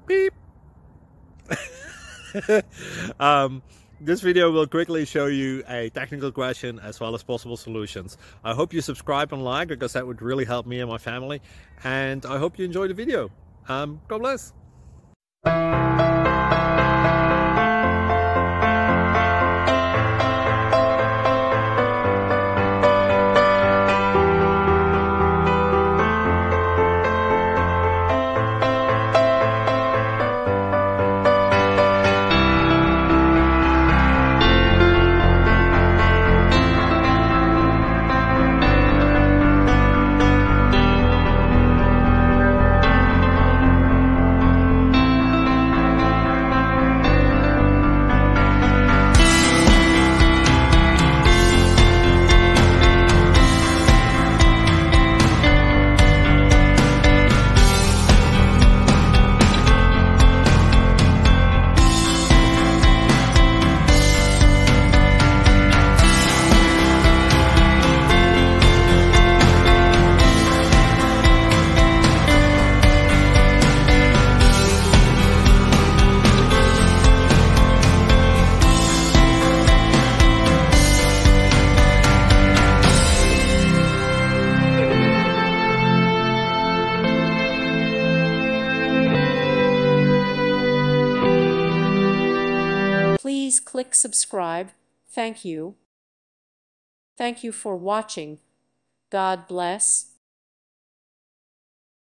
Beep. This video will quickly show you a technical question as well as possible solutions. I hope you subscribe and like, because that would really help me and my family. And I hope you enjoy the video. God bless. Please click subscribe. Thank you. Thank you for watching. God bless.